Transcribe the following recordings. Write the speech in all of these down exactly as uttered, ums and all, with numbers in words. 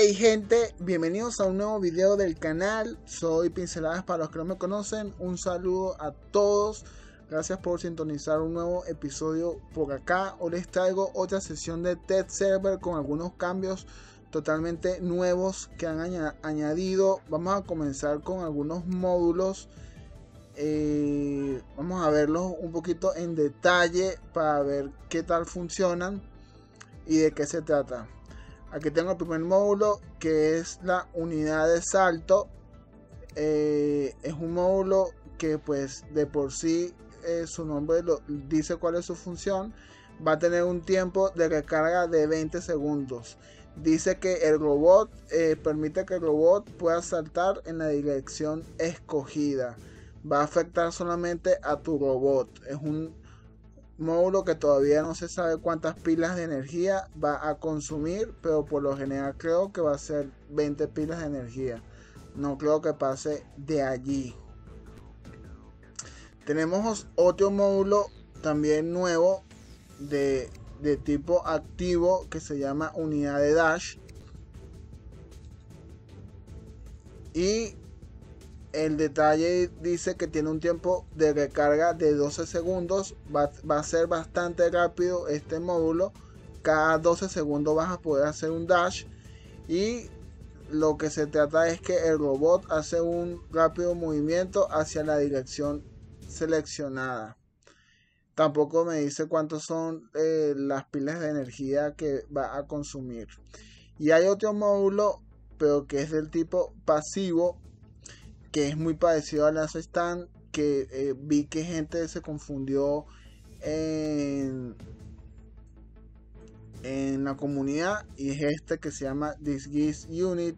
Hey gente, bienvenidos a un nuevo video del canal. Soy Pinceladas para los que no me conocen. Un saludo a todos. Gracias por sintonizar un nuevo episodio por acá. Hoy les traigo otra sesión de test server con algunos cambios totalmente nuevos que han añ añadido. Vamos a comenzar con algunos módulos. Eh, vamos a verlos un poquito en detalle para ver qué tal funcionan y de qué se trata. Aquí tengo el primer módulo, que es la unidad de salto. Eh, es un módulo que pues de por sí eh, su nombre lo, dice cuál es su función. Va a tener un tiempo de recarga de veinte segundos. Dice que el robot eh, permite que el robot pueda saltar en la dirección escogida. Va a afectar solamente a tu robot. Es un módulo que todavía no se sabe cuántas pilas de energía va a consumir, pero por lo general creo que va a ser veinte pilas de energía. No creo que pase de allí. Tenemos otro módulo también nuevo de, de tipo activo que se llama unidad de dash. Y el detalle dice que tiene un tiempo de recarga de doce segundos. Va, va a ser bastante rápido este módulo. Cada doce segundos vas a poder hacer un dash. Y lo que se trata es que el robot hace un rápido movimiento hacia la dirección seleccionada. Tampoco me dice cuántos son eh, las pilas de energía que va a consumir. Y hay otro módulo, pero que es del tipo pasivo, que es muy parecido al Last Stand, que eh, vi que gente se confundió en, en la comunidad, y es este que se llama Disguise Unit,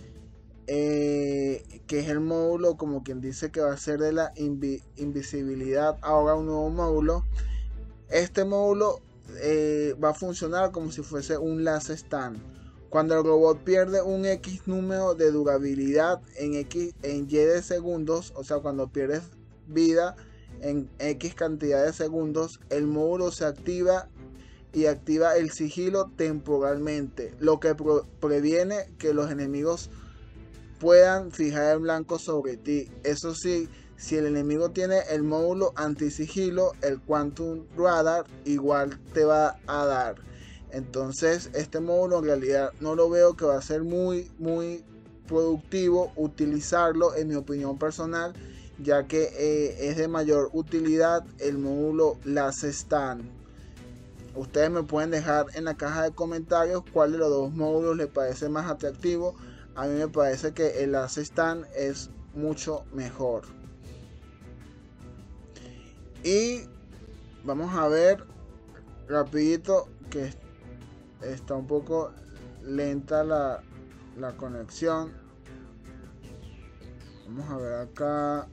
eh, que es el módulo, como quien dice, que va a ser de la invi invisibilidad. Ahora un nuevo módulo. Este módulo eh, va a funcionar como si fuese un Last Stand. Cuando el robot pierde un X número de durabilidad en X en Y de segundos, o sea, cuando pierdes vida en X cantidad de segundos, el módulo se activa y activa el sigilo temporalmente, lo que previene que los enemigos puedan fijar el blanco sobre ti. Eso sí, si el enemigo tiene el módulo anti-sigilo, el Quantum Radar igual te va a dar. Entonces este módulo en realidad no lo veo que va a ser muy muy productivo utilizarlo, en mi opinión personal, ya que eh, es de mayor utilidad el módulo Last Stand. Ustedes me pueden dejar en la caja de comentarios cuál de los dos módulos les parece más atractivo. A mí me parece que el Last Stand es mucho mejor. Y vamos a ver rapidito, que está un poco lenta la, la conexión. Vamos a ver acá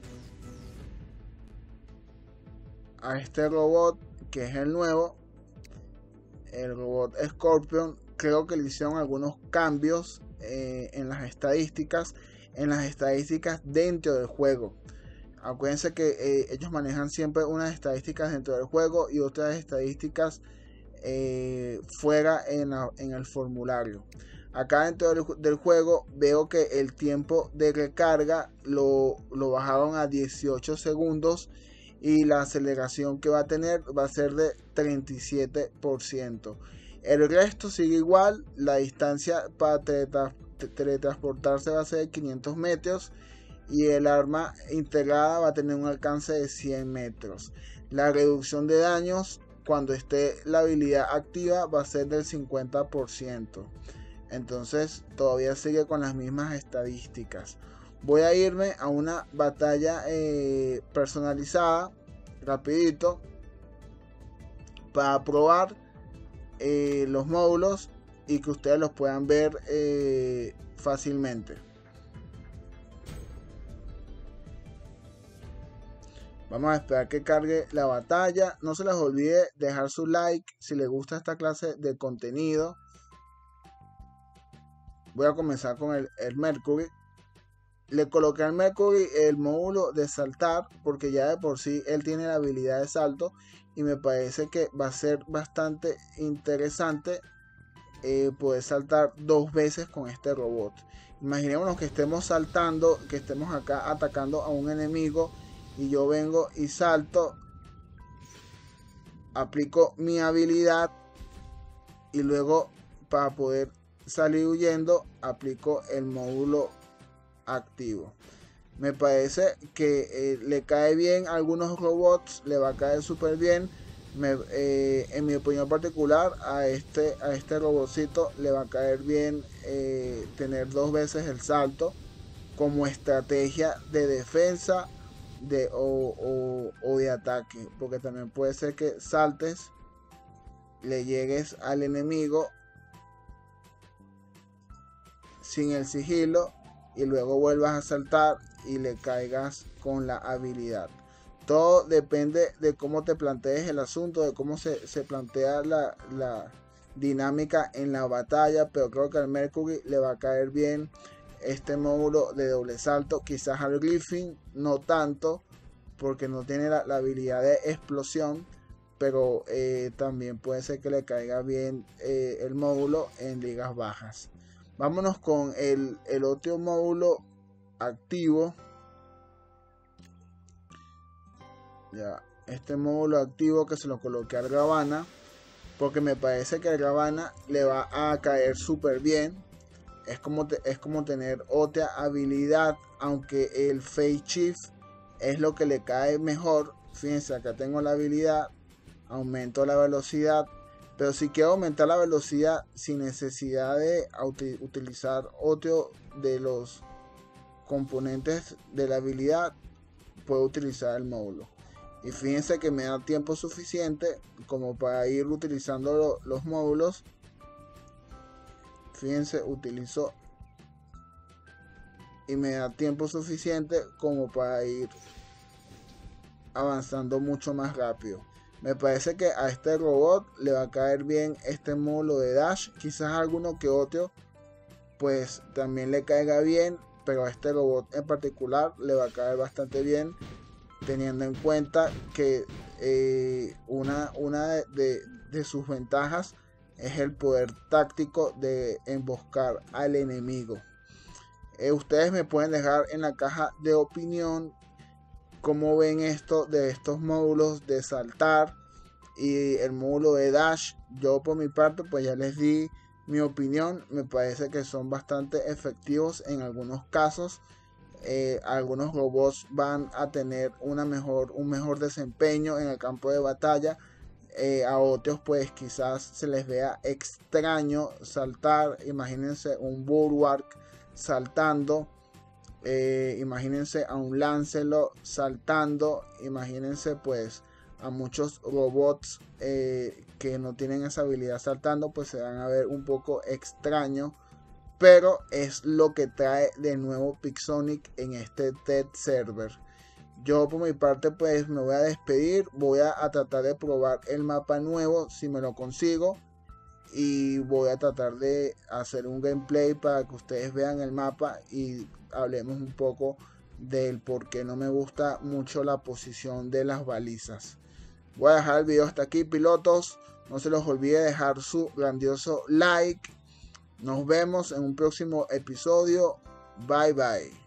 a este robot, que es el nuevo, el robot Scorpion. Creo que le hicieron algunos cambios eh, en las estadísticas en las estadísticas dentro del juego. Acuérdense que eh, ellos manejan siempre unas estadísticas dentro del juego y otras estadísticas Eh, fuera en, la, en el formulario. Acá dentro del, del juego veo que el tiempo de recarga lo, lo bajaron a dieciocho segundos, y la aceleración que va a tener va a ser de treinta y siete por ciento. El resto sigue igual. La distancia para teletransportarse va a ser de quinientos metros, y el arma integrada va a tener un alcance de cien metros. La reducción de daños cuando esté la habilidad activa va a ser del cincuenta por ciento. Entonces todavía sigue con las mismas estadísticas. Voy a irme a una batalla eh, personalizada rapidito para probar eh, los módulos y que ustedes los puedan ver eh, fácilmente. Vamos a esperar que cargue la batalla. No se les olvide dejar su like si les gusta esta clase de contenido. Voy a comenzar con el, el Mercury. Le coloqué al Mercury el módulo de saltar, porque ya de por sí él tiene la habilidad de salto, y me parece que va a ser bastante interesante eh, poder saltar dos veces con este robot. Imaginémonos que estemos saltando, que estemos acá atacando a un enemigo y yo vengo y salto, aplico mi habilidad y luego para poder salir huyendo aplico el módulo activo. Me parece que eh, le cae bien a algunos robots, le va a caer súper bien. Me, eh, en mi opinión particular, a este, a este robotcito le va a caer bien eh, tener dos veces el salto como estrategia de defensa de, o, o, o de ataque, porque también puede ser que saltes, le llegues al enemigo sin el sigilo y luego vuelvas a saltar y le caigas con la habilidad. Todo depende de cómo te plantees el asunto, de cómo se, se plantea la, la dinámica en la batalla, pero creo que al Mercury le va a caer bien este módulo de doble salto. Quizás al Griffin no tanto, porque no tiene la, la habilidad de explosión, pero eh, también puede ser que le caiga bien eh, el módulo en ligas bajas. Vámonos con el, el otro módulo activo. Ya, este módulo activo que se lo coloqué al Gravana, porque me parece que al Gravana le va a caer súper bien. Es como, te, es como tener otra habilidad, aunque el Phase Shift es lo que le cae mejor. Fíjense, acá tengo la habilidad, aumento la velocidad, pero si quiero aumentar la velocidad sin necesidad de utilizar otro de los componentes de la habilidad, puedo utilizar el módulo. Y fíjense que me da tiempo suficiente como para ir utilizando lo, los módulos. Fíjense, utilizo y me da tiempo suficiente como para ir avanzando mucho más rápido. Me parece que a este robot le va a caer bien este módulo de dash. Quizás a alguno que otro pues también le caiga bien, pero a este robot en particular le va a caer bastante bien, teniendo en cuenta que eh, una, una de, de, de sus ventajas es el poder táctico de emboscar al enemigo. Eh, ustedes me pueden dejar en la caja de opinión cómo ven esto de estos módulos de saltar y el módulo de dash. Yo por mi parte pues ya les di mi opinión. Me parece que son bastante efectivos en algunos casos. Eh, algunos robots van a tener una mejor, un mejor desempeño en el campo de batalla. Eh, a otros pues quizás se les vea extraño saltar. Imagínense un Bulwark saltando. Eh, imagínense a un Lancelot saltando. Imagínense pues a muchos robots eh, que no tienen esa habilidad saltando, pues se van a ver un poco extraño. Pero es lo que trae de nuevo Pixonic en este test server. Yo por mi parte pues me voy a despedir. Voy a, a tratar de probar el mapa nuevo si me lo consigo. Y voy a tratar de hacer un gameplay para que ustedes vean el mapa y hablemos un poco del por qué no me gusta mucho la posición de las balizas. Voy a dejar el video hasta aquí, pilotos. No se los olvide dejar su grandioso like. Nos vemos en un próximo episodio. Bye bye.